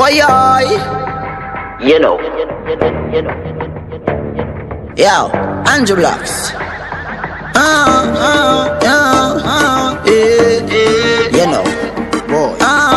Why I? You know. Yo, Andrew Blocks. You know, boy.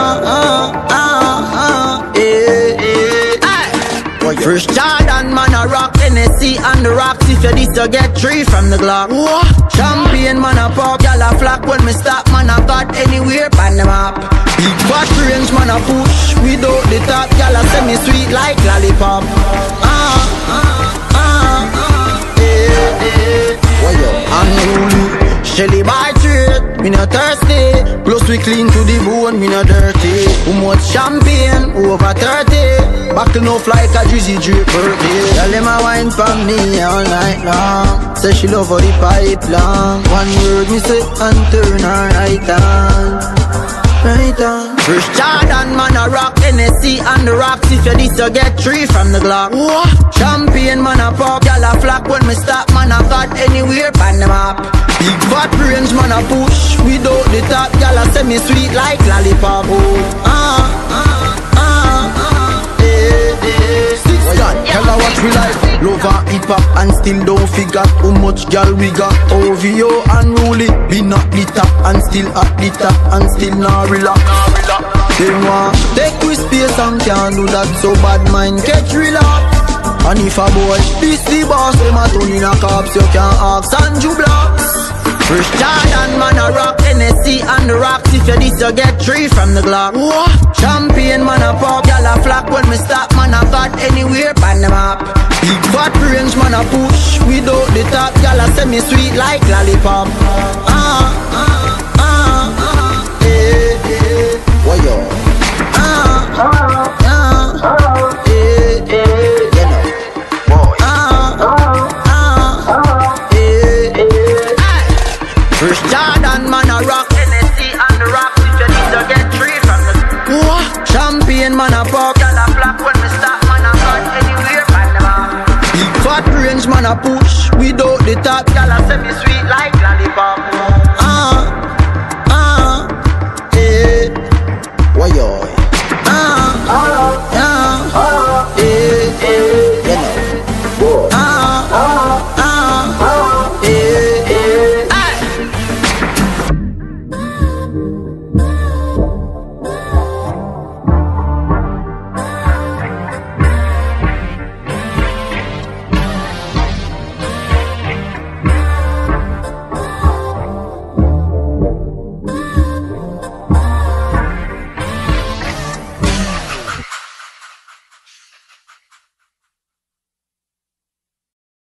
First Jordan, man, a rock NSC and the rocks. If you this, you get 3 from the Glock. What? Champion, man, a pop, y'all a flock. When me stop, man, I got anywhere pan the map. Big fat range, man, a push. Without the top, y'all a semi sweet like lollipop. Unruly, Shelly by trade, me not thirsty. Plus we clean to the bone, me not dirty. Who much champagne, over 30. Buckle off like a Drizzy Drake birthday. Tell him I wine for me all night long. Say she love for the pipe long. One word me say and turn her right on. Right on. First Jordan, man, a rock NSC and the rocks. If you this, you get 3 from the Glock. What? Champion, man, a pop, y'all a flock. When me stop, man, I got anywhere pan the map. Big fat range, man, a push. Without the top, y'all a semi sweet like lollipop. Tell her what we like, love and hip hop, and still don't figure how much gal we got. OVO and Ruley, be not the top, and still at the top, and still not relax. They want take with space and can't do that, so bad mind catch relax. And if a boy this the boss, them a turn in a cops, you can't ask Andrew Blocks. First Jordan, man, a rock NSC and the rocks. If you this, you get 3 from the Glock. What? Champion, man, a pop, y'all a flock. When me stop, man, I got anywhere pan the map. Big fat range, man, a push. Without the top, y'all a semi sweet like lollipop. Why yo? You know, boy. First Jordan, man, a rock NSC and the rocks. If you need to get 3 from the what? Champion, man, a pop, y'all a flock. When me stop, man, I got anywhere pan the map. Big fat range, man, a push. Without the top, y'all a semi